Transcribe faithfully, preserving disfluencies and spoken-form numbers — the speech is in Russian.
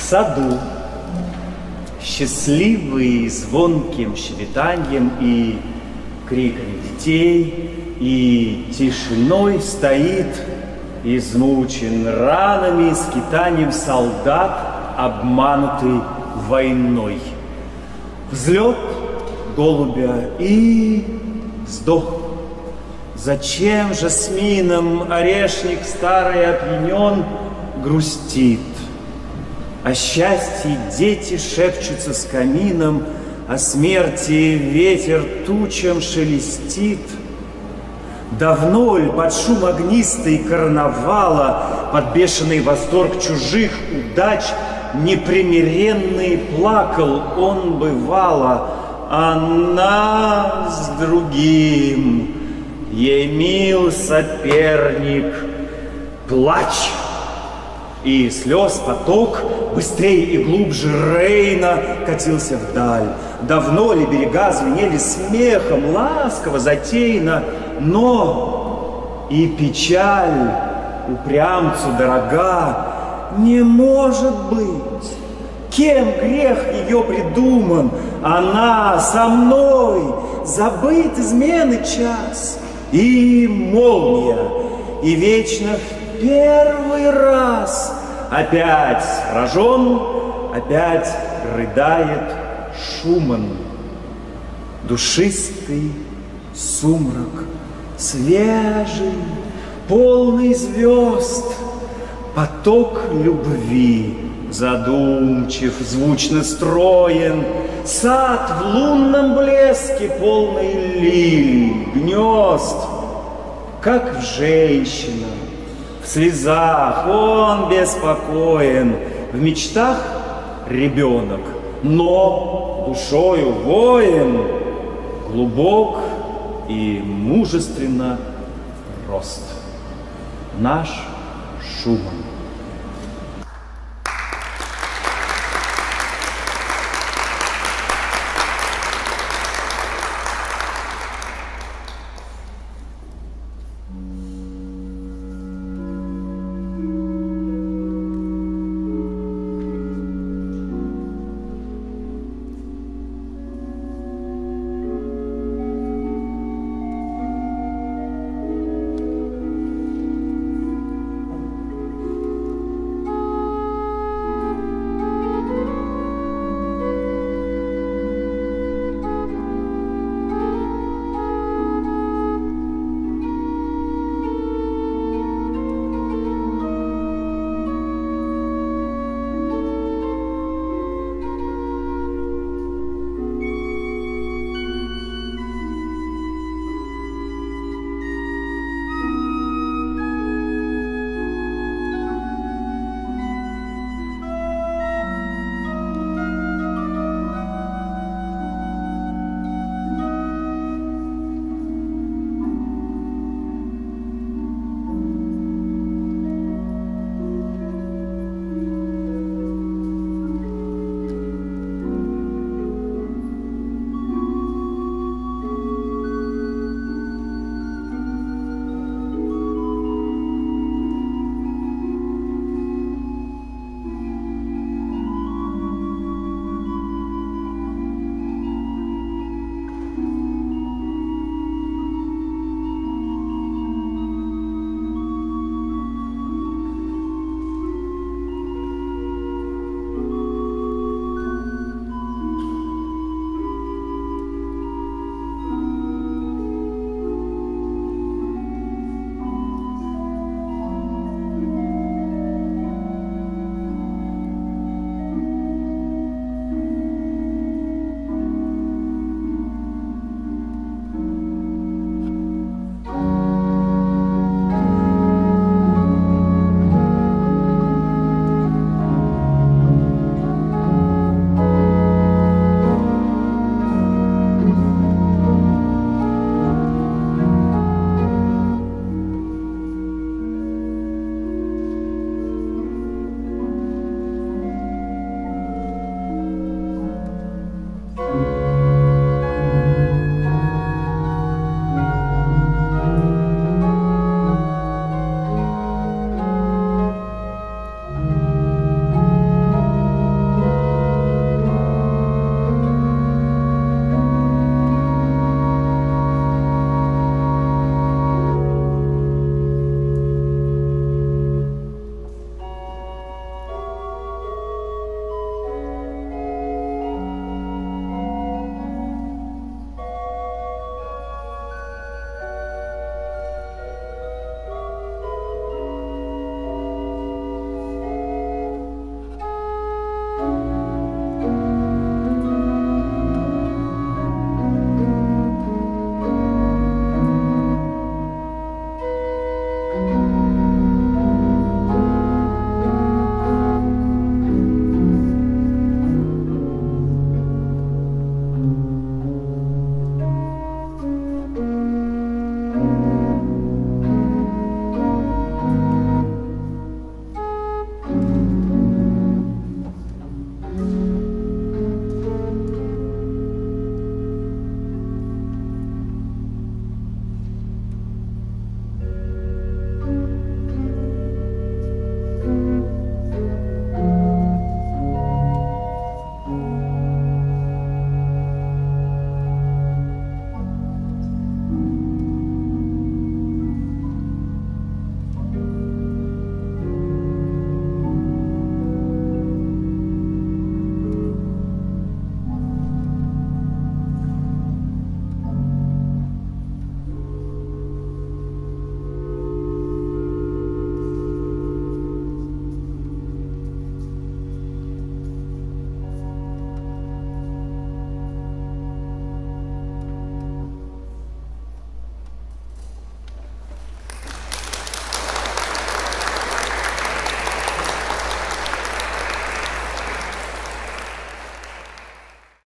саду, счастливый звонким щебетаньем и криками детей, и тишиной стоит, измучен ранами и скитанием солдат, обманутый войной. Взлет голубя и вздох. Зачем же с мином орешник старый опьянен грустит? О счастье дети шепчутся с камином, о смерти ветер тучам шелестит. Давно ль под шум огнистый карнавала, под бешеный восторг чужих удач, непримиренный плакал он бывало, она с другим, ей мил соперник, плач. И слез поток быстрее и глубже Рейна катился вдаль. Давно ли берега звенели смехом, ласково, затейно, но и печаль упрямцу дорога. Не может быть, кем грех ее придуман, она со мной, забыт измены час. И молния, и вечно в первый раз опять сражен, опять рыдает Шуман. Душистый сумрак, свежий, полный звезд, поток любви, задумчив, звучно строен, сад в лунном блеске, полный лилий, гнезд, как в женщина, в слезах он беспокоен, в мечтах ребенок, но душою воин, глубок и мужественно рост. Наш Шуман.